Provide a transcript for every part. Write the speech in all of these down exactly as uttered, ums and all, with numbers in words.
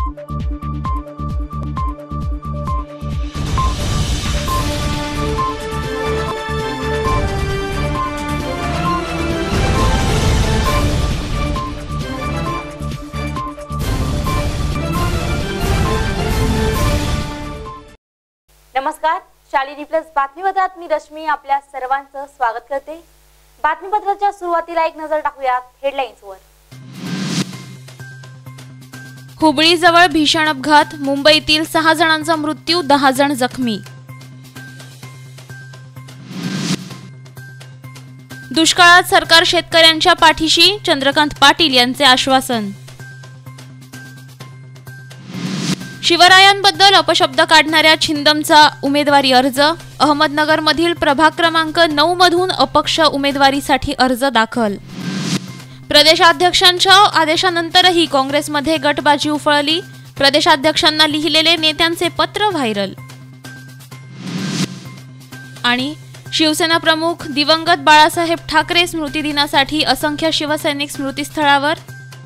नमस्कार, शालिनी प्लस बातमीपत्रात मी रश्मी आपल्या सर्वांचं स्वागत करते। बातमीपत्राच्या सुरुवातीला एक नजर टाकूया हेडलाईन्सवर। हुबळीजवळ भीषण अपघात, मुंबईतील सहा जणांचा मृत्यू, दहा जण जखमी। दुष्काळात सरकार शेतकऱ्यांच्या पाठीशी, चंद्रकांत पाटील यांचे आश्वासन। शिवरायांबद्दल अपशब्द काढणाऱ्या छिंदमचा उमेदवारी अर्ज, अहमदनगरमधील प्रभाग क्रमांक नऊ मधून अपक्ष उमेदवारीसाठी अर्ज दाखल। प्रदेशाध्यक्षांच्या आदेशानंतरही काँग्रेसमध्ये गटबाजी उफळली, प्रदेशाध्यक्षांना लिहिलेले नेत्यांचे पत्र व्हायरल। आणि शिवसेना प्रमुख दिवंगत बाळासाहेब ठाकरे स्मृतिदिनासाठी असंख्य शिवसैनिक स्मृतिस्थळावर।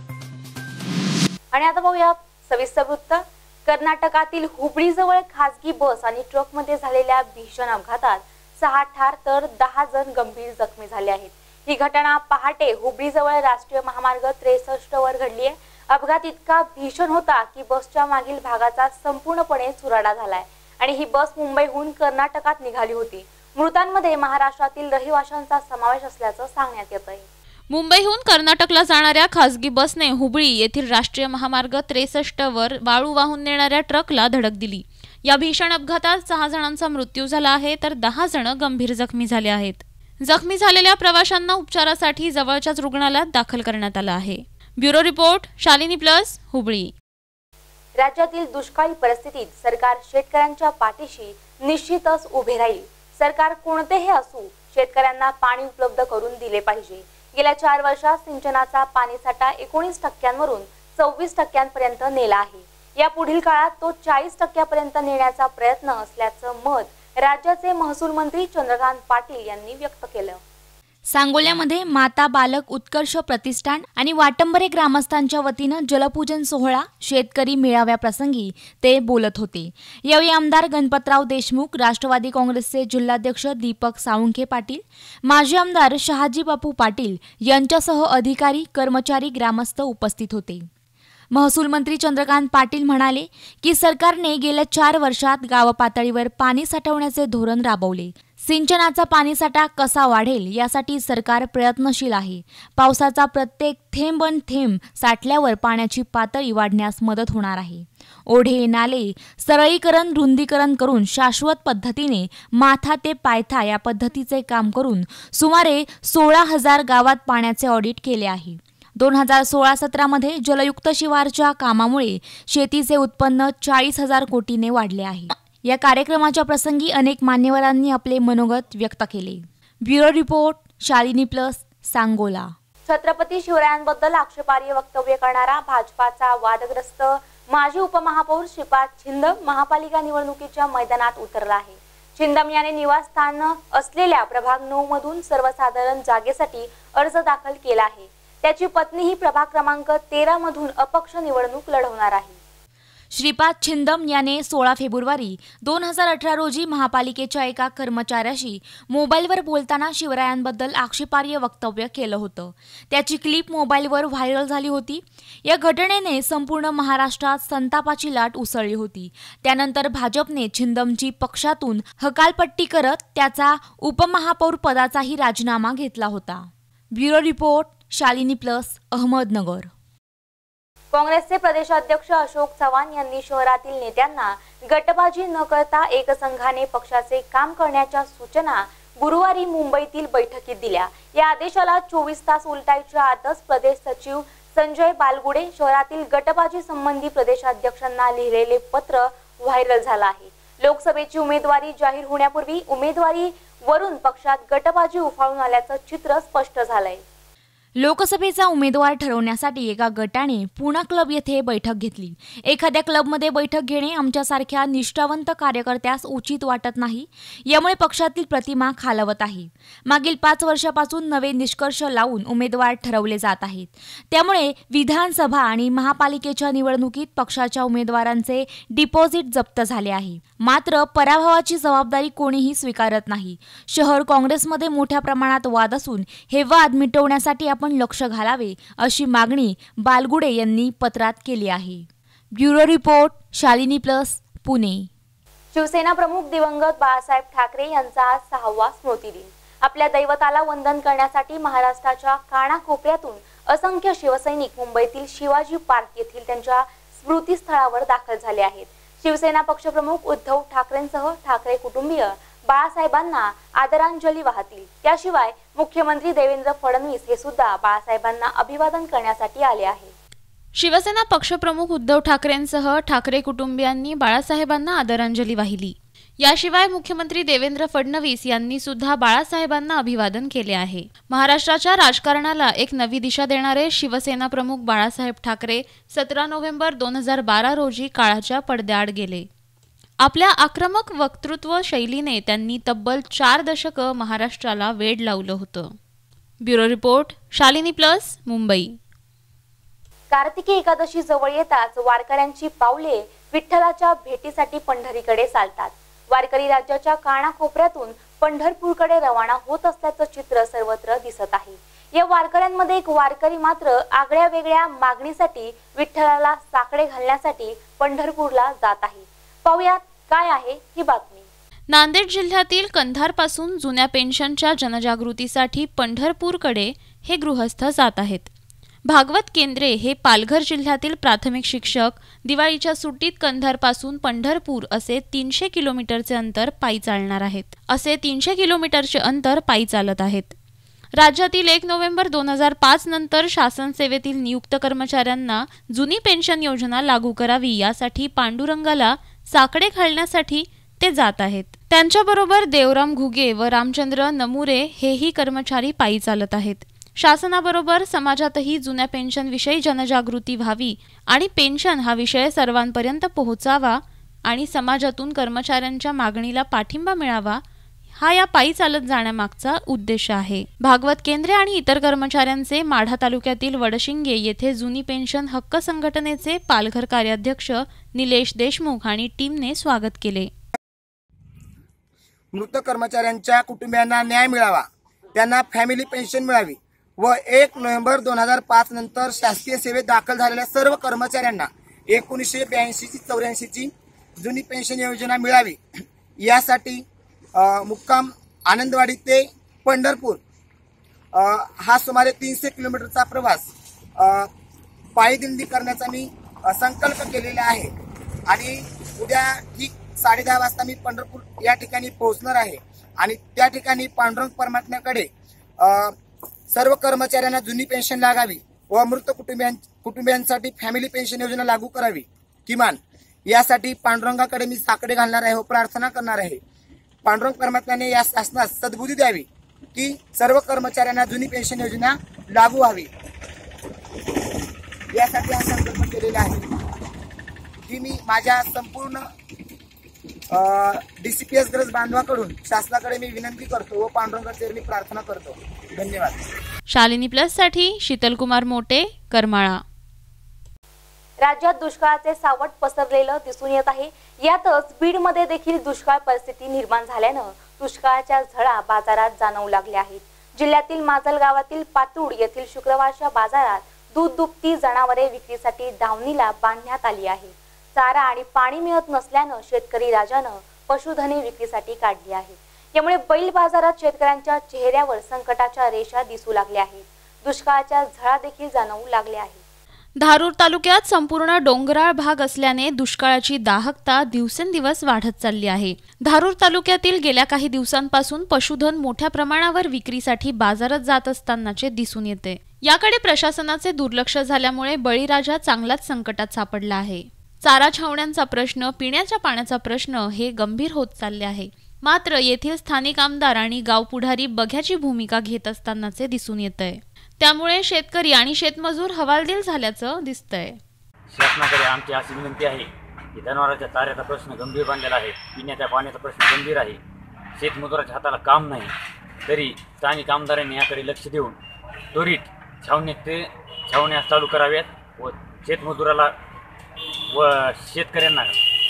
आणि आता बघूया सविस्तर वृत्त। कर्नाटकातील हुबळीजवळ खासगी बस आणि ट्रकमध्ये झालेल्या भीषण अपघातात सहा ठार तर दहा जण गंभीर जखमी झाले आहेत। ही घटना पहाटे हुबळीजवळ राष्ट्रीय महामार्ग त्रेसष्ट वर घडली आहे। अपघात इतका भीषण होता की बसच्या मागील भागाचा संपूर्णपणे चुराडा झालाय आणि ही बस मुंबईहून कर्नाटकात निघाली होती। मृतांमध्ये महाराष्ट्रातील रहिवाशांचा समावेश असल्याचं सांगण्यात येत आहे। मुंबईहून कर्नाटकला जाणाऱ्या खासगी बसने हुबळी येथील राष्ट्रीय महामार्ग त्रेसष्ट वर वाळू वाहून नेणाऱ्या ट्रकला धडक दिली। या भीषण अपघातात सहा जणांचा मृत्यू झाला आहे तर दहा जण गंभीर जखमी झाले आहेत। जखमी झालेल्या प्रवाशांना उपचारासाठी जवळच्याच रुग्णालयात दाखल करण्यात आलं आहे। Bureau report, Shalini plus, Hubli. राज्यातील दुष्काळी परिस्थितीत सरकार शेतकऱ्यांच्या पाठीशी निश्चितच उभे राहील। सरकार कोणतेही असू, शेतकऱ्यांना पाणी उपलब्ध करून दिले पाहिजे। गेल्या चार वर्षात सिंचनाचा पाणीसाठा एकोणीस टक्क्यांवरून सव्वीस टक्क्यांपर्यंत नेला आहे। या पुढील काळात तो चाळीस टक्क्यापर्यंत नेण्याचा प्रयत्न असल्याचं मत राज्याचे महसूल मंत्री चंद्रकांत पाटील यांनी व्यक्त केलं। सांगोल्यामध्ये माता बालक उत्कर्ष प्रतिष्ठान आणि वाटंबरे ग्रामस्थांच्या वतीनं जलपूजन सोहळा शेतकरी मेळाव्याप्रसंगी ते बोलत होते। यावेळी आमदार गणपतराव देशमुख, राष्ट्रवादी काँग्रेसचे जिल्हाध्यक्ष दीपक साळुंखे पाटील, माजी आमदार शहाजी बापू पाटील यांच्यासह अधिकारी, कर्मचारी, ग्रामस्थ उपस्थित होते। महसूल मंत्री चंद्रकांत पाटील म्हणाले की सरकारने गेल्या चार वर्षात गाव पातळीवर पाणी साठवण्याचे धोरण राबवले। सिंचनाचा पाणीसाठा कसा वाढेल यासाठी सरकार प्रयत्नशील आहे। पावसाचा प्रत्येक थेंब न थेंब साठल्यावर पाण्याची पातळी वाढण्यास मदत होणार आहे। ओढे, नाले सरळीकरण, रुंदीकरण करून शाश्वत पद्धतीने माथा ते पायथा या पद्धतीचे काम करून सुमारे सोळा हजार गावात पाण्याचे ऑडिट केले आहे। दोन हजार सोळा सतरा मध्ये जलयुक्त शिवारच्या कामामुळे शेतीचे उत्पन्न चाळीस हजार कोटीने वाढले आहे। या कार्यक्रमाच्या प्रसंगी अनेक मान्यवरांनी आपले मनोगत व्यक्त केले। Bureau report, Shalini plus, Sangola. Chhatrapati शिवरायांबद्दल आक्षेपार्ह वक्तव्य करणारा भाजपाचा वादग्रस्त माजी उपमहापौर श्रीपाद छिंदम महापालिका निवडणुकीच्या मैदानात उतरला आहे। छिंदम याने निवासस्थान असलेल्या प्रभाग नऊ मधून सर्वसाधारण जागेसाठी अर्ज दाखल केला आहे। त्याची पत्नी ही प्रभाग क्रमांक तेरा मधून अपक्ष निवडणूक लढवणार आहे। श्रीपाद छिंदम याने सोळा फेब्रुवारी दोन हजार अठरा रोजी महापालिकेच्या एका कर्मचाऱ्याशी मोबाईलवर बोलताना शिवरायांबद्दल आक्षेपार्ह वक्तव्य केलं होतं। त्याची क्लिप मोबाईलवर व्हायरल झाली होती। या घटनेने संपूर्ण महाराष्ट्रात संतापाची लाट उसळली होती। त्यानंतर भाजपने छिंदमची पक्षातून हकालपट्टी करत त्याचा उपमहापौर पदाचाही राजीनामा घेतला होता। Bureau report, Shalini plus, Ahmednagar. काँग्रेसचे प्रदेशाध्यक्ष अशोक चव्हाण यांनी शहरातील नेत्यांना गटबाजी न करता एकसंघाने पक्षाचे काम करण्याच्या सूचना गुरुवारी मुंबईतील बैठकीत दिल्या। या आदेशाला चोवीस तास उलटायच्या आतच प्रदेश सचिव संजय बालगुडे शहरातील गटबाजी संबंधी प्रदेशाध्यक्षांना लिहिलेले पत्र व्हायरल झालं आहे। लोकसभेची उमेदवारी जाहीर होण्यापूर्वी उमेदवारी वरून पक्षात गटबाजी उफाळून आल्याचं चित्र स्पष्ट झालंय। लोकसभेचा उमेदवार ठरवण्यासाठी एका गटाने पूना क्लब येथे बैठक घेतली. एखाद्या क्लबमध्ये बैठक घेणे आमच्यासारख्या निष्ठावंत कार्यकर्त्यास उचित वाटत नाही. यामुळे पक्षातील प्रतिमा खालवत आहे. मागील पाच वर्षापासून नवे निष्कर्ष लावून उमेदवार ठरवले जात आहेत. त्यामुळे विधानसभा आणि महापालिकेच्या निवडणुकीत पक्षाच्या उमेदवारांचे डिपॉझिट जप्त झाले आहे. मात्र पराभवाची जबाबदारी कोणीही स्वीकारत नाही. शहर काँग्रेसमध्ये मोठ्या प्रमाणात वाद असून हे वाद मिटवण्यासाठी आपण लक्ष घालावे अशी मागणी बालगुडे यांनी पत्रात केली आहे. Bureau report, Shalini plus, Pune. Shiv Sena प्रमुख दिवंगत बाळासाहेब ठाकरे यांचा आज सहावा स्मृतिदिन. आपल्या दैवताला वंदन करण्यासाठी महाराष्ट्राच्या कानाकोपऱ्यातून असंख्य शिवसैनिक मुंबईतील शिवाजी पार्क येथील त्यांच्या स्मृतीस्थळावर दाखल झाले आहेत. शिवसेना पक्षप्रमुख उद्धव ठाकरेंसह ठाकरे कुटुंबीय बाळासाहेबांना आदरांजली वाहतील. त्याशिवाय मुख्यमंत्री देवेंद्र फडणवीस हे सुद्धा बाळासाहेबांना अभिवादन करण्यासाठी आले आहे. शिवसेना पक्षप्रमुख उद्धव ठाकरेंसह ठाकरे कुटुंबियांनी बाळासाहेबांना आदरांजली वाहिली. याशिवाय मुख्यमंत्री देवेंद्र फडणवीस यांनी सुद्धा बाळासाहेबांना अभिवादन केले आहे. महाराष्ट्राच्या राजकारणाला एक नवी दिशा देणारे शिवसेना प्रमुख बाळासाहेब ठाकरे सतरा नोव्हेंबर दोन हजार बारा रोजी काळाच्या पडद्याआड गेले. आपल्या आक्रमक वक्तृत्व शैलीने त्यांनी तब्बल चार दशकं महाराष्ट्राला वेड लावलं होतं. Bureau report, Shalini plus, Mumbai. Kartiki Ekadashi जवळ येताच वारकऱ्यांची पावले विठ्ठलाच्या भेटीसाठी पंढरीकडे चालतात. वारकरी राज्याच्या कानाकोपऱ्यातून पंढरपूरकडे रवाना होत असल्याचं चित्र सर्वत्र दिसत आहे. या वारकऱ्यांमध्ये एक वारकरी मात्र आगळ्या वेगळ्या मागणीसाठी विठ्ठलाला साकडे घालण्यासाठी पंढरपूरला जात आहे. पाहुयात काय आहे ही बातमी. नांदेड जिल्ह्यातील कंधारपासून जुन्या पेन्शनच्या जनजागृतीसाठी पंढरपूरकडे हे गृहस्थ जात आहेत. भागवत केंद्रे हे पालघर जिल्ह्यातील प्राथमिक शिक्षक दिवाळीच्या सुट्टीत कंधारपासून पंढरपूर असे तीनशे किलोमीटरचे अंतर पायी चालणार आहेत. असे तीनशे किलोमीटरचे अंतर पायी चालत आहेत. राज्यातील एक नोव्हेंबर दोन हजार पाच नंतर शासन सेवेतील नियुक्त कर्मचाऱ्यांना जुनी पेन्शन योजना लागू करावी यासाठी पांडुरंगाला साकडे घालण्यासाठी ते जात आहेत. त्यांच्याबरोबर देवराम घुगे व रामचंद्र नमुरे हेही कर्मचारी पायी चालत आहेत. शासनाबरोबर समाजातही जुन्या पेन्शनविषयी जनजागृती व्हावी आणि पेन्शन हा विषय सर्वांपर्यंत पोहोचावा आणि समाजातून कर्मचाऱ्यांच्या मागणीला पाठिंबा मिळावा हा या पायी चालत जाण्यामागचा उद्देश आहे. भागवत केंद्रे आणि इतर कर्मचाऱ्यांचे माढा तालुक्यातील वडशिंगे येथे जुनी पेन्शन हक्क संघटनेचे पालघर कार्याध्यक्ष निलेश देशमुख आणि टीमने स्वागत केले. मृत कर्मचाऱ्यांच्या कुटुंबियांना न्याय मिळावा, त्यांना फॅमिली पेन्शन मिळावी व एक नोव्हेंबर दोन हजार पाच नंतर शासकीय सेवेत दाखल झालेल्या सर्व कर्मचाऱ्यांना एकोणीसशे ब्याऐंशी ची चौऱ्याऐंशी ची जुनी पेन्शन योजना मिळावी यासाठी मुक्काम आनंदवाडी ते पंढरपूर हा सुमारे तीनशे किलोमीटरचा प्रवास पायी दिंडी करण्याचा मी संकल्प केलेला आहे आणि उद्या ठीक साडे दहा वाजता मी पंढरपूर या ठिकाणी पोहोचणार आहे आणि त्या ठिकाणी पांडुरंग परमात्म्याकडे सर्व कर्मचाऱ्यांना जुनी पेन्शन लागावी व मृत कुटुंबियां कुटुंबियांसाठी फॅमिली पेन्शन योजना लागू करावी किमान यासाठी पांडुरंगाकडे मी साकडे घालणार आहे व प्रार्थना करणार आहे. पांडुरंग परमात्म्याने या शासनास सद्बुद्धी द्यावी की सर्व कर्मचाऱ्यांना जुनी पेन्शन योजना लागू व्हावी यासाठी हा संकल्प केलेला आहे की मी माझ्या संपूर्ण डीसीपीएस गरज बांधवाकडून शासनाकडे मी विनंती करतो व पांडुरंगाची प्रार्थना करतो. धन्यवाद. शालिनी प्लस साठी शीतलकुमार मोटे, करमाळा. राज्यात दुष्काळाचे सावट पसरलेलं दिसून येत आहे. यातच बीडमध्ये देखील दुष्काळ परिस्थिती निर्माण झाल्यानं दुष्काळाच्या झळा बाजारात जाणवू लागल्या आहेत. जिल्ह्यातील माजल गावातील पातूड येथील शुक्रवारच्या बाजारात दूध दुभती जनावरे विक्रीसाठी दावणीला बांधण्यात आली आहे. चारा आणि पाणी मिळत नसल्यानं शेतकरी राजानं पशुधने विक्रीसाठी काढली आहे. यामुळे बैल बाजारात शेतकऱ्यांच्या चेहऱ्यावर संकटाच्या रेषा दिसू लागल्या आहेत. दुष्काळाच्या झळा देखील जाणवू लागल्या आहेत. धारूर तालुक्यात संपूर्ण डोंगराळ भाग असल्याने दुष्काळाची दाहकता दिवसेंदिवस वाढत चालली आहे. धारूर तालुक्यातील गेल्या काही दिवसांपासून पशुधन मोठ्या प्रमाणावर विक्रीसाठी बाजारात जात असतानाचे दिसून येते. याकडे प्रशासनाचे दुर्लक्ष झाल्यामुळे बळीराजा चांगलाच संकटात सापडला आहे. चारा छावण्यांचा प्रश्न, पिण्याच्या पाण्याचा प्रश्न हे गंभीर होत चालले आहे. मात्र येथील स्थानिक आमदार आणि गाव पुढारी बघ्याची भूमिका घेत असतानाचे दिसून येत आहे. त्यामुळे शेतकरी आणि शेतमजूर हवालदिल झाल्याचं दिसतंय. शासनाकडे आमची अशी विनंती आहे की जनावरांच्या चाऱ्याचा प्रश्न गंभीर बनलेला आहे, पिण्याच्या पाण्याचा प्रश्न गंभीर आहे, शेतमजुराच्या हाताला काम नाही, तरी स्थानिक आमदारांनी याकडे लक्ष देऊन त्वरित छावणी ते छावण्या चालू कराव्यात व शेतमजुराला व शेतकऱ्यांना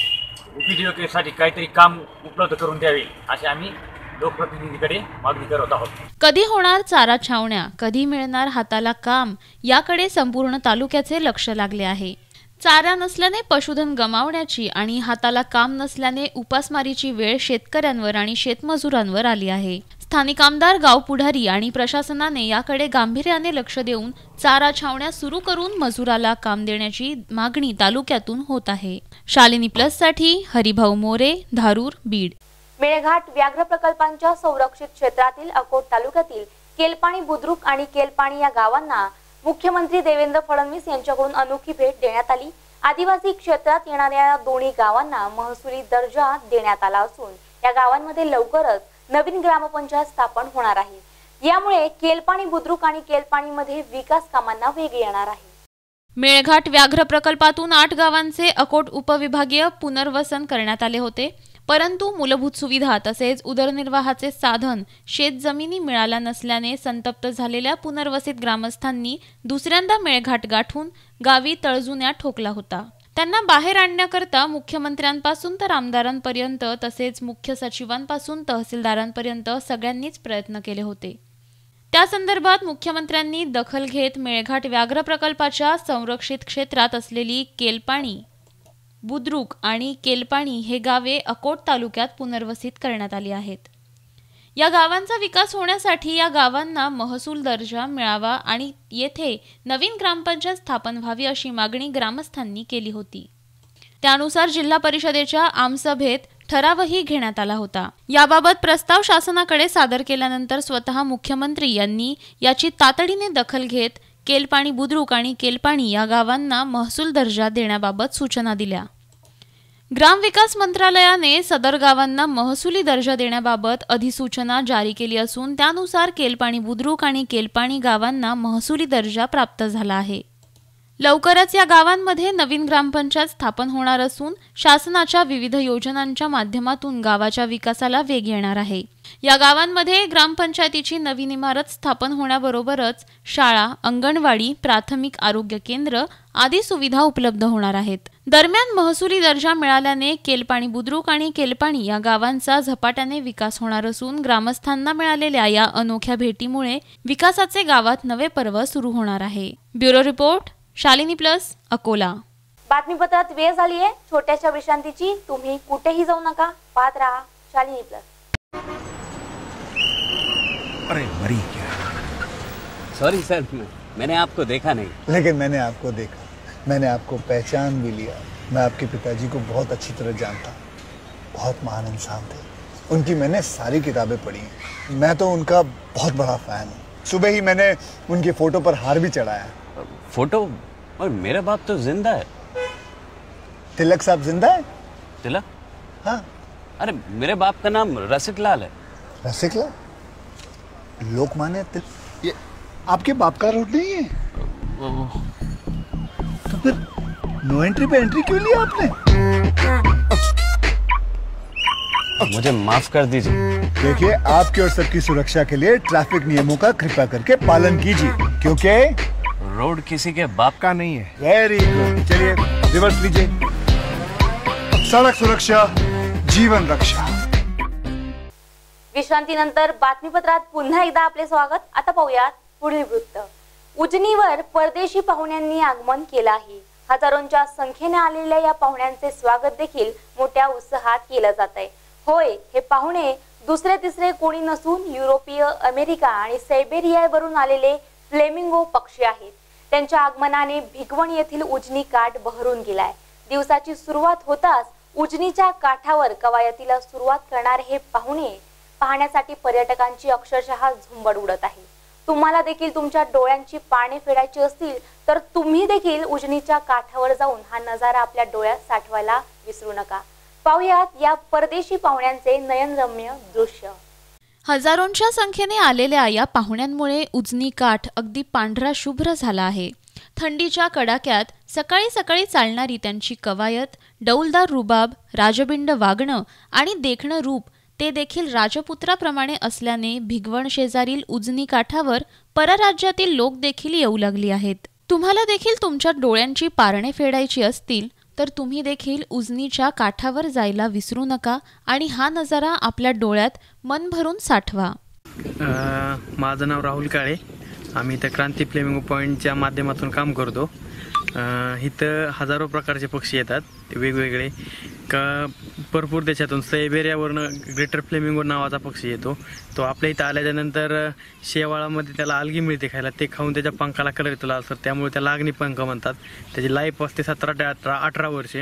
उपजीविकेसाठी काहीतरी काम उपलब्ध करून द्यावे असे आम्ही लोकप्रतिनिधीकडे मागणी करत आहोत. कधी होणार चारा छावण्या, कधी मिळणार हाताला काम, याकडे संपूर्ण तालुक्याचे लक्ष लागले आहे. चारा नसल्याने पशुधन गमावण्याची आणि हाताला काम नसल्याने उपासमारीची वेळ शेतकऱ्यांवर आणि शेतमजुरांवर आली आहे. स्थानिक आमदार, गाव पुढारी आणि प्रशासनाने याकडे गांभीर्याने लक्ष देऊन चारा छावण्या सुरू करून मजुराला काम देण्याची मागणी तालुक्यातून होत आहे. शालिनी प्लस साठी हरिभाऊ मोरे, धारूर, बीड. मेळघाट व्याघ्र प्रकल्पांच्या संरक्षित क्षेत्रातील अकोट तालुक्यातील केलपाणी, बुद्रुक आणि केलपाणी या गावांना मुख्यमंत्री देवेंद्र फडणवीस यांच्याकडून अनोखी भेट देण्यात आली. आदिवासी क्षेत्रात येणाऱ्या दोन्ही गावांना महसुली दर्जा देण्यात आला असून या गावांमध्ये लवकरच नवीन ग्रामपंचायत स्थापन होणार आहे. यामुळे केलपाणी, बुद्रुक आणि केलपाणी मध्ये विकास कामांना वेग येणार आहे. मेळघाट व्याघ्र प्रकल्पातून आठ गावांचे अकोट उपविभागीय पुनर्वसन करण्यात आले होते, परंतु मूलभूत सुविधा तसेच उदरनिर्वाहाचे साधन शेतजमिनी मिळाल्या नसल्याने संतप्त झालेल्या पुनर्वसित ग्रामस्थांनी दुसऱ्यांदा मेळघाट गाठून गावी तळजुन्या ठोकला होता. त्यांना बाहेर आणण्याकरता मुख्यमंत्र्यांपासून तर आमदारांपर्यंत तसेच मुख्य सचिवांपासून तहसीलदारांपर्यंत सगळ्यांनीच प्रयत्न केले होते. त्या संदर्भात मुख्यमंत्र्यांनी दखल घेत मेळघाट व्याघ्र प्रकल्पाच्या संरक्षित क्षेत्रात असलेली केलपाणी, बुद्रुक आणि केलपाणी हे गावे अकोट तालुक्यात पुनर्वसित करण्यात आली आहेत. या गावांचा विकास होण्यासाठी या गावांना महसूल दर्जा मिळावा आणि येथे नवीन ग्रामपंचायत स्थापन व्हावी अशी मागणी ग्रामस्थांनी केली होती. त्यानुसार जिल्हा परिषदेच्या आमसभेत ठरावही घेण्यात आला होता. याबाबत प्रस्ताव शासनाकडे सादर केल्यानंतर स्वतः मुख्यमंत्री यांनी याची तातडीने दखल घेत केलपाणी, बुद्रुक आणि केलपाणी या गावांना महसूल दर्जा देण्याबाबत सूचना दिल्या. ग्रामविकास मंत्रालयाने सदर गावांना महसुली दर्जा देण्याबाबत अधिसूचना जारी केली असून त्यानुसार केलपाणी, बुद्रुक आणि केलपाणी गावांना महसुली दर्जा प्राप्त झाला आहे. लवकरच या गावांमध्ये नवीन ग्रामपंचायत स्थापन होणार असून शासनाच्या विविध योजनांच्या माध्यमातून गावाच्या विकासाला वेग येणार आहे. या गावांमध्ये ग्रामपंचायतीची नवीन इमारत स्थापन होण्याबरोबरच शाळा, अंगणवाडी, प्राथमिक आरोग्य केंद्र आदी सुविधा उपलब्ध होणार आहेत. दरम्यान महसुली दर्जा मिळाल्याने केलपाणी, बुद्रुक आणि केलपाणी या गावांचा झपाट्याने विकास होणार असून ग्रामस्थांना मिळालेल्या या अनोख्या भेटीमुळे विकासाचे गावात नवे पर्व सुरू होणार आहे. Bureau report, Shalini plus, Akola. बातमीपत्रात वेळ झाली आहे छोट्याशा विश्रांतीची. तुम्ही कुठेही जाऊ नका, पाहत राहा शालिनी प्लस. अरे मरी क्या? सॉरी सर, मैंने आपको देखा नहीं. लेकिन मैंने आपको देखा, मैंने आपको पहचान भी लिया. मैं आपके पिताजी को बहुत अच्छी तरह जानता हूँ. बहुत महान इंसान थे. उनकी मैंने सारी किताबें पढ़ी हैं. मैं तो उनका बहुत बड़ा फैन हूँ. सुबह ही मैंने उनके फोटो पर हार भी चढ़ाया. फोटो? और मेरा बाप तो जिंदा है. तिलक साहब जिंदा है? तिलक? हाँ. अरे मेरे बाप का नाम रसिक लाल है. रसिक लाल? लोकमान्य तिलक? ये आपके बाप का रोड नहीं है? तो फिर नो एंट्री पे एंट्री क्यों लिया आपने? मुझे माफ कर दीजिए. देखिए, आपकी और सबकी सुरक्षा के लिए ट्रैफिक नियमों का कृपया करके पालन कीजिए, क्योंकि रोड किसी के बाप का नहीं है. Very good. चलिए रिवर्स लीजिए. सड़क सुरक्षा, जीवन रक्षा. विश्रांतीनंतर बातमीपत्रात पुन्हा एकदा आपले स्वागत. आता पाहूयात पुढील वृत्त. उजनीवर परदेशी पाहुण्यांनी आगमन केलं आहे. हजारोंच्या संख्येने आलेल्या या पाहुण्यांचे स्वागत देखील मोठ्या उत्साहात केलं जात आहे. होय, हे पाहुणे दुसरे तिसरे कोणी नसून युरोपीय, अमेरिका आणि सायबेरियावरून आलेले फ्लेमिंगो पक्षी आहेत. त्यांच्या आगमनाने भिगवण येथील उजनी काठ बहरून गेलाय. दिवसाची सुरुवात होताच उजनीच्या काठावर कवायतीला सुरुवात करणारे हे पाहुणे पाहण्यासाठी पर्यटकांची अक्षरशः झुंबड उडत आहे. तुम्हाला देखील तुमच्या डोळ्यांची पाने फेडायची असतील तर तुम्ही देखील उजनीच्या काठावर जाऊन हा नजारा आपल्या डोळ्यात साठवायला विसरू नका. पाहूयात या परदेशी पाहुण्यांचे नयनरम्य दृश्य. हजारोंच्या संख्येने आलेल्या या पाहुण्यांमुळे उजनी काठ अगदी पांढरा शुभ्र झाला आहे. थंडीच्या कडाक्यात सकाळी सकाळी चालणारी त्यांची कवायत, डौलदार रुबाब, राजबिंड वागणं आणि देखणं रूप ते देखील राजपुत्राप्रमाणे असल्याने भिगवण शेजारील उजनी काठावर परराज्यातील लोक देखील येऊ लागली आहेत. तुम्हाला देखील तुमच्या डोळ्यांची पारणे फेडायची असतील तर तुम्ही देखील उजनीच्या काठावर जायला विसरू नका आणि हा नजारा आपल्या डोळ्यात मन भरून साठवा. माझं नाव राहुल काळे. आम्ही इथं क्रांती फ्लेमिंगो पॉईंटच्या माध्यमातून काम करतो. इथं हजारो प्रकारचे पक्षी येतात वेगवेगळे. का भरपूर देशातून सायबेरियावरनं ग्रेटर फ्लेमिंगो नावाचा पक्षी येतो. तो आपल्या इथं आल्याच्यानंतर शेवाळामध्ये त्याला आलगी मिळते खायला. ते खाऊन त्याच्या पंखाला कलर येतो लाल सर, त्यामुळे त्याला अग्नी पंख म्हणतात. त्याची लाईफ असते सतरा ते अठरा अठरा वर्षे.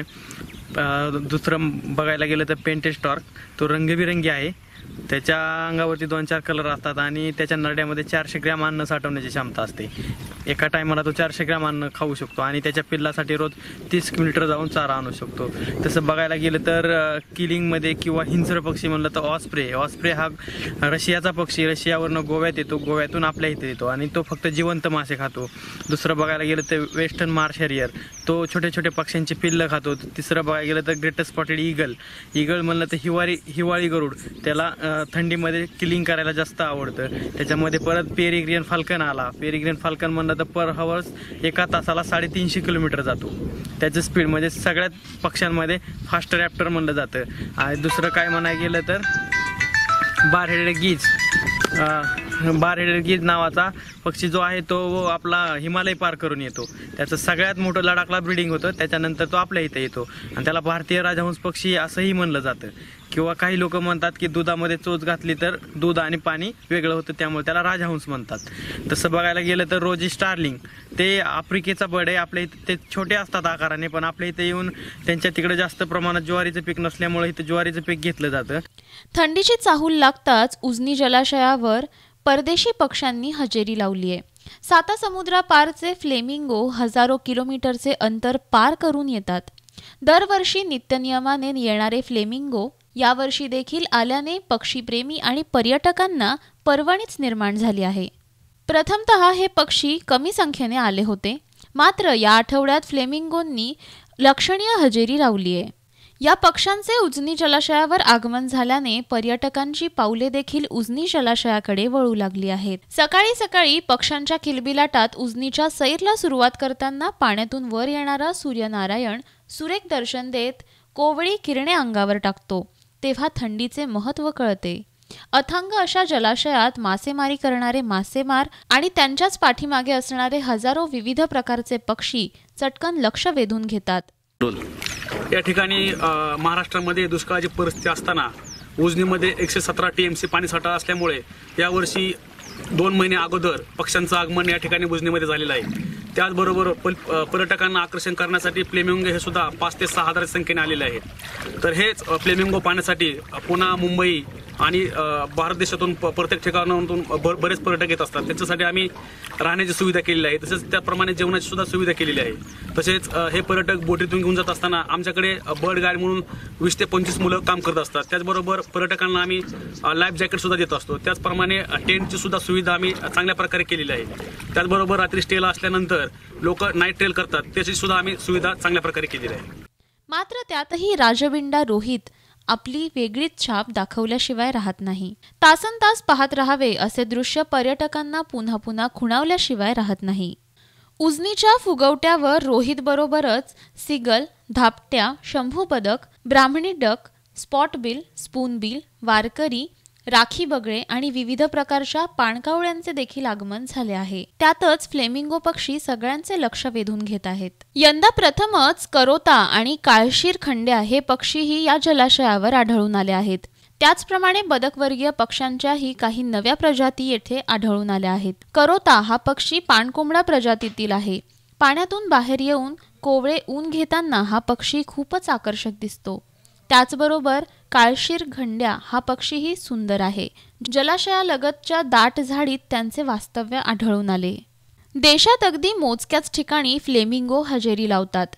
दुसरं बघायला गेलं तर पेंटेड स्टॉर्क, तो रंगबिरंगी आहे. त्याच्या अंगावरती दोन चार कलर असतात आणि त्याच्या नरड्यामध्ये चारशे ग्रॅम अन्न साठवण्याची क्षमता असते. एका टायमाला तो चारशे ग्रॅम अन्न खाऊ शकतो आणि त्याच्या पिल्लासाठी रोज तीस किलोमीटर जाऊन चारा आणू शकतो. तसं बघायला गेलं तर किलिंगमध्ये किंवा हिंस्र पक्षी म्हणलं तर ऑस्प्रे. ऑस्प्रे हा रशियाचा पक्षी, रशियावरनं गोव्यात येतो, गोव्यातून आपल्या इथे येतो आणि तो फक्त जिवंत मासे खातो. दुसरं बघायला गेलं तर वेस्टर्न मार्श हॅरियर, तो छोटे छोटे पक्ष्यांची पिल्लं खातो. तिसरं बघायला गेलं तर ग्रेटर स्पॉटेड ईगल. ईगल म्हणलं तर हिवाळी हिवाळी गरुड, त्याला थंडीमध्ये किलिंग करायला जास्त आवडतं. त्याच्यामध्ये परत पेरिग्रियन फाल्कन आला. पेरिग्रियन फाल्कन म्हणलं तर पर हवर्स एका तासाला साडेतीनशे किलोमीटर जातो. त्याचं स्पीड म्हणजे सगळ्यात पक्ष्यांमध्ये फास्ट रॅप्टर म्हणलं जातं. आणि दुसरं काय म्हणायला गेलं तर बार हेडेड गीज. बार हेडेड गीज नावाचा पक्षी जो आहे तो आपला हिमालय पार करून येतो. त्याचं सगळ्यात मोठं लडाखला ब्रीडिंग होतं. त्याच्यानंतर तो आपल्या इथे येतो आणि त्याला भारतीय राजहंस पक्षी असंही म्हणलं जातं. किंवा काही लोक म्हणतात की दुधामध्ये चोच घातली तर दूध आणि पाणी वेगळं होतं, त्यामुळे त्याला राजहंस म्हणतात. तसं बघायला गेलं तर रोजी स्टार्लिंग, ते आफ्रिकेचा बर्ड आहे. आपल्या इथे ते छोटे असतात आकाराने, पण आपल्या इथे येऊन त्यांच्या तिकडे जास्त प्रमाणात ज्वारीचं पीक नसल्यामुळे इथं ज्वारीचं पीक घेतलं जातं. थंडीची चाहूल लागताच उजनी जलाशयावर परदेशी पक्ष्यांनी हजेरी लावली आहे. साता समुद्रापारचे फ्लेमिंगो हजारो किलोमीटरचे अंतर पार करून येतात. दरवर्षी नित्यनियमाने येणारे फ्लेमिंगो यावर्षी देखील आल्याने पक्षीप्रेमी आणि पर्यटकांना पर्वणीच निर्माण झाली आहे. प्रथमतः हे पक्षी कमी संख्येने आले होते, मात्र या आठवड्यात फ्लेमिंगोंनी लक्षणीय हजेरी लावली आहे. या पक्ष्यांचे उजनी जलाशयावर आगमन झाल्याने पर्यटकांची पावले देखील उजनी जलाशयाकडे वळू लागली आहेत. सकाळी सकाळी पक्ष्यांच्या किलबिलाटात उजनीच्या सैरला सुरुवात करताना पाण्यातून वर येणारा सूर्यनारायण सुरेख दर्शन देत कोवळी किरणे अंगावर टाकतो, तेव्हा थंडीचे महत्त्व कळते. अथांग अशा जलाशयात मासेमारी करणारे मासेमार आणि त्यांच्याच पाठीमागे असणारे हजारो विविध प्रकारचे पक्षी चटकन लक्ष वेधून घेतात. या ठिकाणी महाराष्ट्रामध्ये दुष्काळाची परिस्थिती असताना उजनीमध्ये एकशे सतरा टी एम सी पाणीसाठा असल्यामुळे यावर्षी दोन महिने अगोदर पक्ष्यांचं आगमन या ठिकाणी उजनीमध्ये झालेलं आहे. त्याचबरोबर पर्यटकांना आकर्षण करण्यासाठी फ्लेमिंगो हे सुद्धा पाच ते सहा हजार संख्येने आलेले आहेत. तर हेच फ्लेमिंगो पाहण्यासाठी पुणे, मुंबई आणि भारत देशातून प्रत्येक ठिकाणातून बरेच पर्यटक येत असतात. त्याच्यासाठी आम्ही राहण्याची सुविधा केलेली आहे, तसेच त्याप्रमाणे जेवणाची सुद्धा सुविधा केलेली आहे. तसेच हे पर्यटक बोटीतून घेऊन जात असताना आमच्याकडे बर्ड गाईड म्हणून वीस ते पंचवीस मुलं काम करत असतात. त्याचबरोबर पर्यटकांना आम्ही लाईफ जॅकेट सुद्धा देत असतो. त्याचप्रमाणे टेंटची सुद्धा सुविधा आम्ही चांगल्या प्रकारे केलेली आहे. त्याचबरोबर रात्री स्टेला असल्यानंतर लोक नाईट ट्रेल करतात, त्याची सुद्धा आम्ही सुविधा चांगल्या प्रकारे केलेली आहे. मात्र त्यातही राजबिंडा रोहित आपली वेगळीच छाप दाखवल्याशिवाय राहत नाही. तासन तास पाहत राहावे असे दृश्य पर्यटकांना पुन्हा पुन्हा खुणावल्याशिवाय राहत नाही. उजनीच्या फुगवट्यावर रोहित बरोबरच सिगल, धापट्या, शंभू बदक, brahminy duck, spot bill, spoonbill, वारकरी, राखी बगळे आणि विविध प्रकारच्या पाणकावळ्यांचे देखील आगमन झाले आहे. त्यातच फ्लेमिंगो पक्षी सगळ्यांचे लक्ष वेधून घेत आहेत. यंदा प्रथमच करोता आणि काळशीर खंड्या हे पक्षीही या जलाशयावर आढळून आले आहेत. त्याचप्रमाणे बदकवर्गीय पक्ष्यांच्याही काही नव्या प्रजाती येथे आढळून आल्या आहेत. करोता हा पक्षी पाणकोंबडा प्रजातीतील आहे. पाण्यातून बाहेर येऊन कोवळे ऊन घेताना हा पक्षी खूपच आकर्षक दिसतो. त्याचबरोबर काळशीर खंड्या हा पक्षीही सुंदर आहे. जलाशयालगतच्या दाट झाडीत त्यांचे वास्तव्य आढळून आले. देशात अगदी मोजक्याच ठिकाणी फ्लेमिंगो हजेरी लावतात.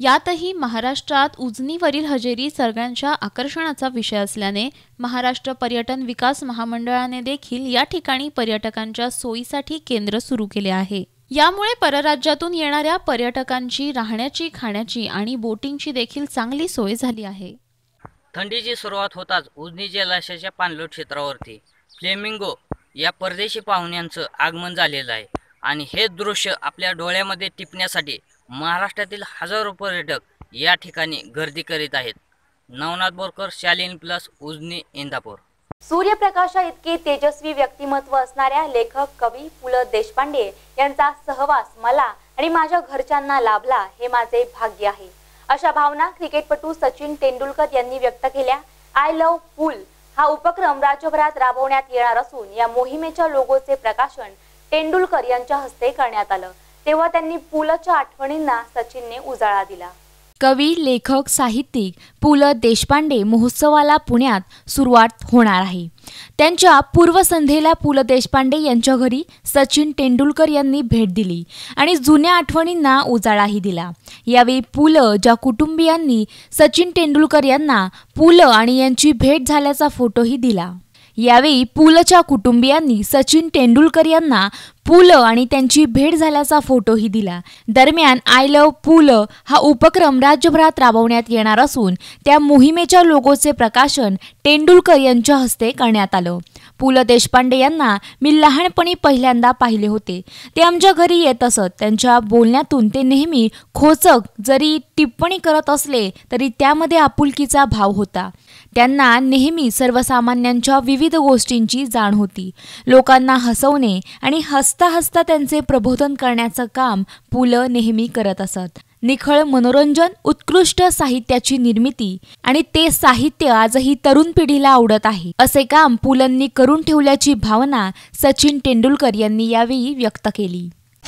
यातही महाराष्ट्रात उजनीवरील हजेरी सर्वांच्या आकर्षणाचा विषय असल्याने महाराष्ट्र पर्यटन विकास महामंडळाने देखील या ठिकाणी पर्यटकांच्या सोयीसाठी केंद्र सुरू केले आहे। यामुळे परराज्यातून येणाऱ्या पर्यटकांची राहण्याची, खाण्याची आणि बोटिंगची देखील चांगली सोय झाली आहे। थंडीची सुरुवात होताच उजनी जलाशयाच्या पाणलोट क्षेत्रावरती फ्लेमिंगो या परदेशी पाहुण्यांचं आगमन झालेलं आहे आणि हे दृश्य आपल्या डोळ्यामध्ये टिपण्यासाठी महाराष्ट्रातील हजारो पर्यटक या ठिकाणी गर्दी करीत आहेत। नवनाथ बोरकर, शालिनी प्लस, उजनी, इंदापूर। सूर्यप्रकाशा इतके तेजस्वी व्यक्तिमत्व असणाऱ्या लेखक कवी पु ल देशपांडे यांचा सहवास मला आणि माझ्या घरच्यांना लाभला हे माझे भाग्य आहे, अशा भावना क्रिकेटपटू सचिन तेंडुलकर यांनी व्यक्त केल्या। आय लव्ह पूल हा उपक्रम राज्यभरात राबवण्यात येणार असून या मोहिमेच्या लोगोचे प्रकाशन तेंडुलकर यांच्या हस्ते करण्यात आलं, तेव्हा त्यांनी पुलच्या आठवणींना सचिनने उजाळा दिला। कवी, लेखक, साहित्यिक पु ल देशपांडे महोत्सवाला पुण्यात सुरुवात होणार आहे। त्यांच्या पूर्वसंध्येला पु ल देशपांडे यांच्या घरी सचिन तेंडुलकर यांनी भेट दिली आणि जुन्या आठवणींना उजाळाही दिला। यावेळी पु ल ज्या कुटुंबियांनी सचिन तेंडुलकर यांना पु ल आणि यांची भेट झाल्याचा फोटोही दिला। यावेळी पु लच्या कुटुंबियांनी सचिन तेंडुलकर यांना पु ल आणि त्यांची भेट झाल्याचा फोटोही दिला। दरम्यान आय लव्ह पु ल हा उपक्रम राज्यभरात राबवण्यात येणार असून त्या मोहिमेच्या लोगोचे प्रकाशन तेंडुलकर यांच्या हस्ते करण्यात आलं। पु ल देशपांडे यांना मी लहानपणी पहिल्यांदा पाहिले होते। ते आमच्या घरी येत असत। त्यांच्या बोलण्यातून ते नेहमी खोचक जरी टिप्पणी करत असले तरी त्यामध्ये आपुलकीचा भाव होता। त्यांना नेहमी सर्वसामान्यांच्या विविध गोष्टींची जाण होती। लोकांना हसवणे आणि हसता हसता त्यांचे प्रबोधन करण्याचं काम पु ल नेहमी करत असत। निखळ मनोरंजन, उत्कृष्ट साहित्याची निर्मिती आणि ते साहित्य आजही तरुण पिढीला आवडत आहे, असे काम पु लंनी करून ठेवल्याची भावना सचिन तेंडुलकर यांनी यावेळी व्यक्त केली।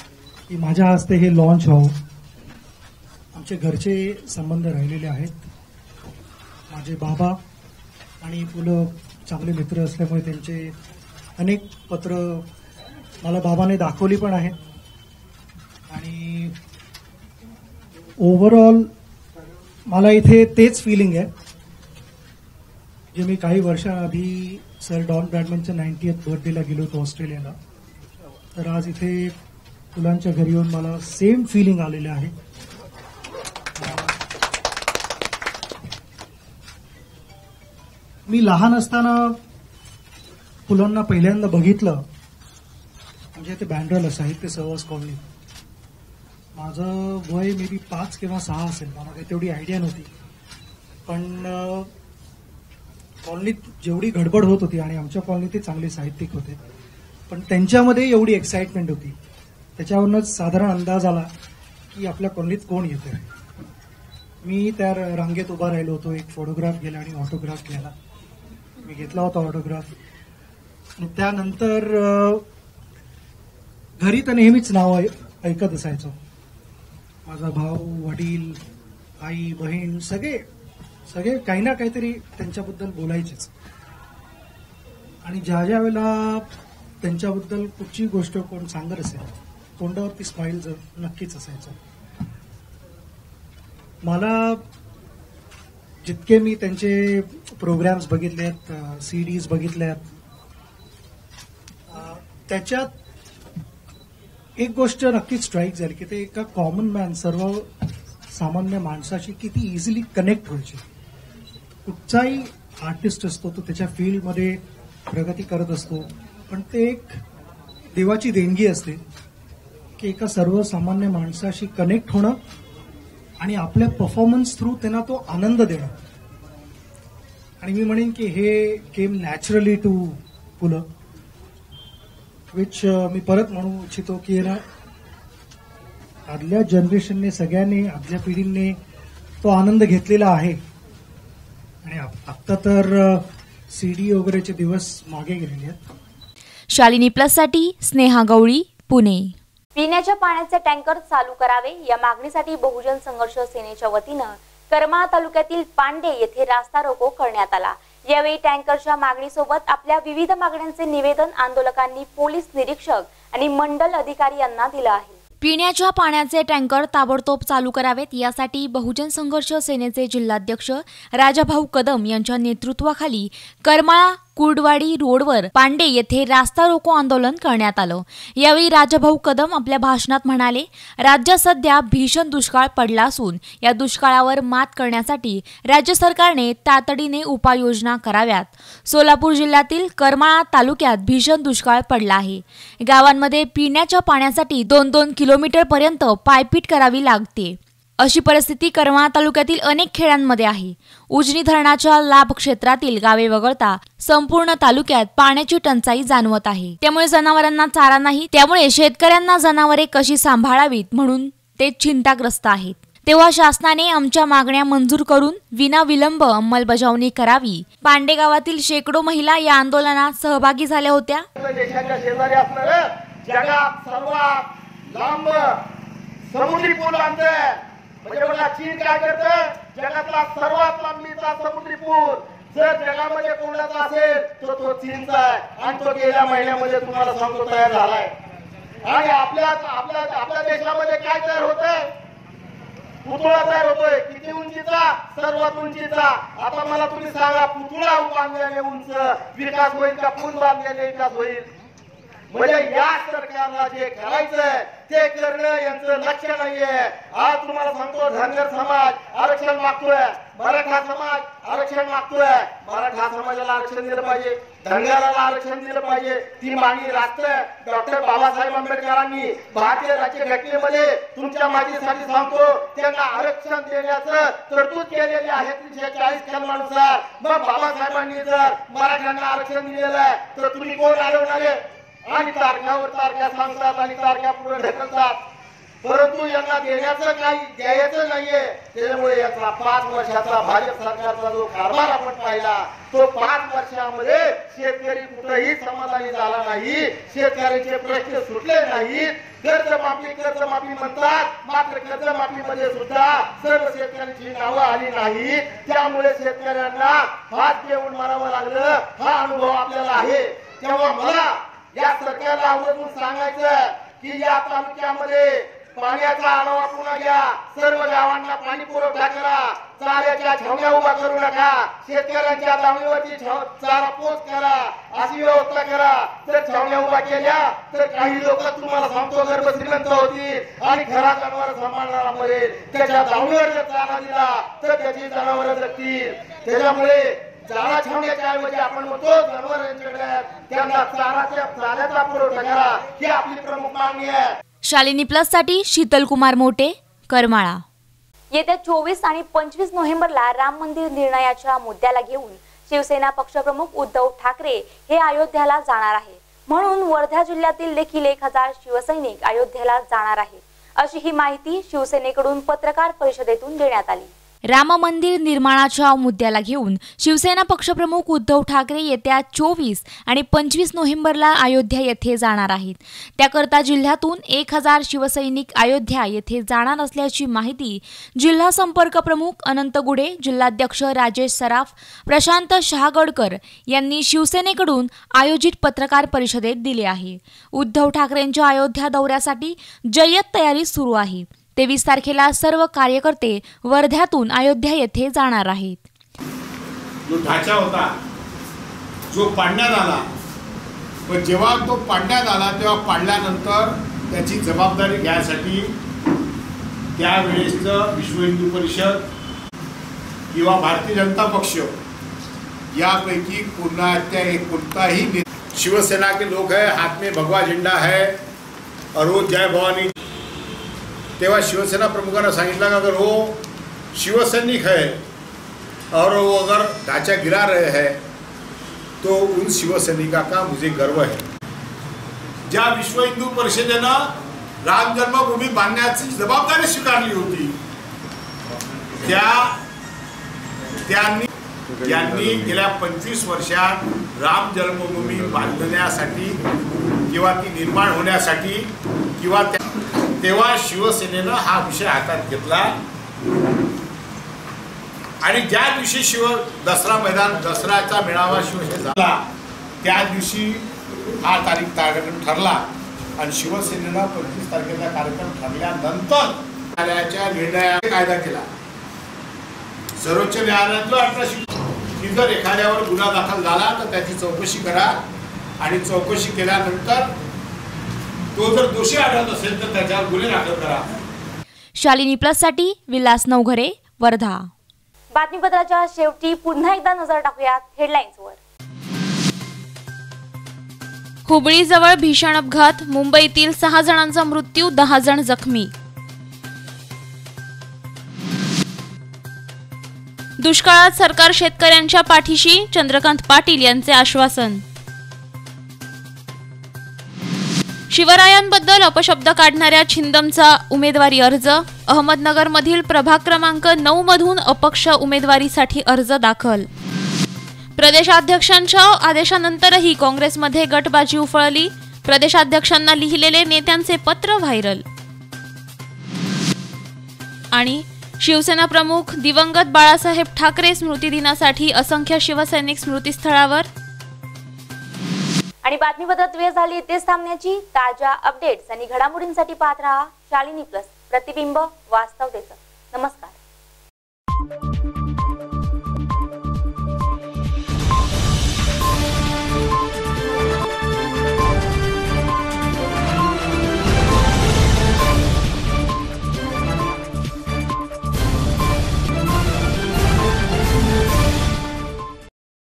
माझ्या हस्ते हे लॉन्च व्हावं, आमचे घरचे संबंध राहिलेले आहेत। माझे बाबा आणि पु ल चांगले मित्र असल्यामुळे त्यांचे अनेक पत्र मला बाबाने दाखवली पण आहेत आणि ओव्हरऑल मला इथे तेच फिलिंग आहे जे मी काही वर्षांआधी सर डॉन ब्रॅडमनच्या नाईन्टीएथ बर्थडेला गेलो होतो ऑस्ट्रेलियाला, तर आज इथे फुलांच्या घरी येऊन मला सेम फिलिंग आलेलं आहे। मी लहान असताना फुलांना पहिल्यांदा बघितलं म्हणजे ते बँड्राला साहित्य सहवास कॉलनी, माझं वय मे बी पाच किंवा सहा असेल, मला काही तेवढी आयडिया नव्हती। पण कॉलनीत जेवढी गडबड होत होती आणि आमच्या कॉलनीत ते चांगले साहित्यिक होते, पण त्यांच्यामध्ये एवढी एक्साइटमेंट होती, त्याच्यावरूनच साधारण अंदाज आला की आपल्या कॉलनीत कोण येतंय। मी त्या रांगेत उभा राहिलो होतो, एक फोटोग्राफ गेला आणि ऑटोग्राफ घ्यायला मी घेतला होता ऑटोग्राफ। आणि त्यानंतर घरी तर नेहमीच नाव ऐकत असायचो, माझा भाऊ, वडील, आई, बहीण सगळे सगळे काही ना काहीतरी त्यांच्याबद्दल बोलायचेच। आणि ज्या ज्या वेळेला त्यांच्याबद्दल कुठची गोष्ट कोण सांगत असेल तोंडावरती स्माईल नक्कीच असायचं। मला जितके मी त्यांचे प्रोग्राम्स बघितलेत, सीडीज बघितल्यात, त्याच्यात एक गोष्ट नक्कीच स्ट्राईक झाली की ते एका कॉमन मॅन, सर्व सामान्य माणसाशी किती इझिली कनेक्ट व्हायचे। कुठचाही आर्टिस्ट असतो तो त्याच्या फील्डमध्ये प्रगती करत असतो, पण ते एक देवाची देणगी असते की एका सर्वसामान्य माणसाशी कनेक्ट होणं आणि आपल्या परफॉर्मन्स थ्रू त्यांना तो आनंद देणं। आणि मी म्हणेन की हे केम नॅचरली टू पु ल, विच मी परत म्हणू इच्छितो की ना आदल्या जनरेशनने, सगळ्यांनी, आदल्या पिढीने तो आनंद घेतलेला आहे। आणि आता तर सीडी वगैरेचे दिवस मागे गेलेले आहेत। शालिनी प्लस साठी स्नेहा गवळी, पुणे। पिण्याच्या पाण्याचे टँकर चालू करावे या मागणीसाठी बहुजन संघर्ष सेनेच्या वतीनं करमाळा तालुक्यातील पांडे येथे रास्ता रोको करण्यात आला। यावेळी टँकरच्या मागणीसोबत आपल्या विविध मागण्यांचे निवेदन आंदोलकांनी पोलीस निरीक्षक आणि मंडल अधिकारी यांना दिलं आहे। पिण्याच्या पाण्याचे टँकर ताबडतोब चालू करावेत यासाठी बहुजन संघर्ष सेनेचे जिल्हाध्यक्ष राजाभाऊ कदम यांच्या नेतृत्वाखाली करमाळा कुर्डवाडी रोडवर पांडे येथे रास्ता रोको आंदोलन करण्यात आलं। यावेळी राजाभाऊ कदम आपल्या भाषणात म्हणाले, राज्यात सध्या भीषण दुष्काळ पडला असून या दुष्काळावर मात करण्यासाठी राज्य सरकारने तातडीने उपाययोजना कराव्यात। सोलापूर जिल्ह्यातील करमाळा तालुक्यात भीषण दुष्काळ पडला आहे। गावांमध्ये पिण्याच्या पाण्यासाठी दोन दोन किलोमीटर पर्यंत पायपीट करावी लागते। अशी परिस्थिती करमाळा तालुक्यातील अनेक खेड्यांमध्ये आहे। उजनी धरणाच्या लाभ क्षेत्रातील गावे वगळता संपूर्ण तालुक्यात पाण्याची टंचाई जाणवत आहे। त्यामुळे जनावरांना चारा नाही, त्यामुळे शेतकऱ्यांना जनावरे कशी सांभाळावीत म्हणून ते चिंताग्रस्त आहेत। तेव्हा शासनाने आमच्या मागण्या मंजूर करून विनाविलंब अंमलबजावणी करावी। पांडे गावातील शेकडो महिला या आंदोलनात सहभागी झाल्या होत्या। देशाच्या शेजारी असणारं जगात सर्वात लांब समुद्री पूल आणतंय, म्हणजे बघा चीन काय करतं, जगातला सर्वात लांबीचा समुद्री पूल जर जगामध्ये कोणाचा असेल तर तो चीनचा आहे आणि तो गेल्या महिन्यामध्ये तुम्हाला सांगतो तयार झालाय। आणि आपल्या आपल्या आपल्या देशामध्ये काय तयार होतंय, पुतळा तयार होतोय, किती उंचीचा, सर्वात उंचीचा। आता मला तुम्ही सांगा, पुतळा बांधल्याने उंच विकास होईल का पूल बांधल्याने विकास होईल? म्हणजे या सरकारला जे करायचंय ते करणं यांचं लक्ष नाहीये। आज तुम्हाला सांगतो, धनगर समाज आरक्षण मागतोय, मराठा समाज आरक्षण मागतोय, मराठा समाजाला आरक्षण दिलं पाहिजे, धनगराला आरक्षण दिलं पाहिजे, ती मागणी राष्ट्र डॉक्टर बाबासाहेब आंबेडकरांनी भारतीय राज्यघटनेमध्ये तुमच्या माहितीसाठी सांगतो त्यांना आरक्षण देण्याचं तरतूद केलेली आहे तीनशे चाळीस कलमानुसार। मग बाबासाहेबांनी जर मराठ्यांना आरक्षण दिलेलं आहे तर तुम्ही कोण अडवणारे? आणि तारखावर तारखा सांगतात आणि तारखा पुढे ढकलतात, परंतु यांना देण्याचं काही द्यायचं नाहीये। त्यामुळे याचा पाच वर्षाचा भाजप सरकारचा जो कारभार आपण पाहिला, तो पाच वर्षामध्ये शेतकरी कुठेही समाधानी झाला नाही, शेतकऱ्यांचे प्रश्न सुटले नाही। कर्जमाफी कर्जमाफी म्हणतात, मात्र कर्जमाफीमध्ये सुद्धा सर्व शेतकऱ्यांची नावं आली नाही। त्यामुळे शेतकऱ्यांना हात देऊन मारावं लागलं, हा अनुभव आपल्याला आहे। तेव्हा मला या सरकारला आवर्जून सांगायचं की या तालुक्यामध्ये पाण्याचा आढावा पुन्हा घ्या, सर्व गावांना पाणी पुरवठा करा, चाऱ्याच्या छावण्या उभा करू नका, शेतकऱ्यांच्या दावणीवरती चारा पोच करा, अशी व्यवस्था करा। जर छावण्या उभा केल्या तर काही लोक तुम्हाला सांगतो गर्भ श्रीमंत होतील आणि घरात जनावर सांभाळणारा मरेल। त्याच्या दावणीवर जर चारा दिला तर त्याची जनावर जगतील। त्याच्यामुळे चारा छावण्याच्या ऐवजी आपण म्हणतो जनावरांच्याकडे त्यांना चाराच्या चाऱ्याचा पुरवठा करा, ही आपली प्रमुख मागणी आहे। शालिनी प्लस साठी शीतल कुमार मोटे, करमाळा। येत्या चोवीस आणि पंचवीस नोव्हेंबरला राम मंदिर निर्णयाच्या मुद्द्याला घेऊन शिवसेना पक्षप्रमुख उद्धव ठाकरे हे अयोध्येला जाणार आहे। म्हणून वर्धा जिल्ह्यातील देखील एक हजार शिवसैनिक अयोध्येला जाणार आहेत, अशी ही माहिती शिवसेनेकडून पत्रकार परिषदेतून देण्यात आली। राम मंदिर निर्माणाच्या मुद्द्याला घेऊन शिवसेना पक्षप्रमुख उद्धव ठाकरे येत्या चोवीस आणि पंचवीस नोव्हेंबरला अयोध्या येथे जाणार आहेत। त्याकरता जिल्ह्यातून एक हजार शिवसैनिक अयोध्या येथे जाणार असल्याची माहिती जिल्हा संपर्क प्रमुख अनंत गुडे, जिल्हाध्यक्ष राजेश सराफ, प्रशांत शहागडकर यांनी शिवसेनेकडून आयोजित पत्रकार परिषदेत दिले आहे। उद्धव ठाकरेंच्या अयोध्या दौऱ्यासाठी जय्यत तयारी सुरू आहे। तेवीस तारखेला सर्व कार्यकर्ते वर्ध्यातून अयोध्या येथे जाणार आहेत। जो ढाचा होता जो पाडण्यात आला, पण जेव्हा तो पाडण्यात आला तेव्हा पाडल्यानंतर त्याची जबाबदारी घ्यायसाठी त्यावेळेसचं विश्व हिंदू परिषद किंवा भारतीय जनता पक्ष यापैकी कोणा कोणताही शिवसेना के लोग है, हाथ में भगवा झंडा है और वो जय भवानी। तेव्हा शिवसेना प्रमुखांना सांगितलं कि अगर वो शिवसैनिक है और वो अगर ढांचा गिरा रहे हैं तो उन शिवसैनिका का मुझे गर्व है। ज्या विश्व हिंदू परिषदेनं राम जन्मभूमी बांधण्याची जबाबदारी स्वीकारली होती त्या त्यांनी यांनी गेल्या पंचवीस वर्षात राम जन्मभूमी बांधण्यासाठी किंवा ती निर्माण होण्यासाठी किंवा तेव्हा शिवसेनेनं हा विषय हातात घेतला आणि ज्या दिवशी शिव दसरा मैदान दसऱ्याचा मेळावा शिवसेनेचा झाला त्या दिवशी हा तारीख ठरला आणि शिवसेनेनं पंचवीस तारखेचा कार्यक्रम ठरल्यानंतर न्यायालयाच्या निर्णयाने कायदा केला. सर्वोच्च न्यायालयातलं अठराशे की जर एखाद्यावर गुन्हा दाखल झाला तर त्याची चौकशी करा आणि चौकशी केल्यानंतर तो जर दोषी आढळत असेल तर त्याच्यावर गुन्हे दाखल करा. शालिनी प्लस साठी विलास नवघरे, वर्धा. बातमीपत्राच्या शेवटी पुन्हा एकदा नजर टाकूयात हेडलाईन्सवर. हुबळीजवळ भीषण अपघात, मुंबईतील सहा जणांचा मृत्यू, दहा जण जखमी. दुष्काळात सरकार शेतकऱ्यांच्या पाठीशी, चंद्रकांत पाटील यांचे आश्वासन. शिवरायांबद्दल अपशब्द काढणाऱ्या छिंदमचा उमेदवारी अर्ज, अहमदनगरमधील प्रभाग क्रमांक नऊ मधून अपक्ष उमेदवारीसाठी अर्ज दाखल. प्रदेशाध्यक्षांच्या आदेशानंतरही काँग्रेसमध्ये गटबाजी उफळली, प्रदेशाध्यक्षांना लिहिलेले नेत्यांचे पत्र व्हायरल. आणि शिवसेना प्रमुख दिवंगत बाळासाहेब ठाकरे स्मृतिदिनासाठी असंख्य शिवसैनिक स्मृतिस्थळावर. आणि बातमीपत्रात वेळ झाली तेच थांबण्याची. ताज्या अपडेट्स आणि घडामोडींसाठी पाहत रहा शालिनी प्लस, प्रतिबिंब वास्तवतेचं. नमस्कार.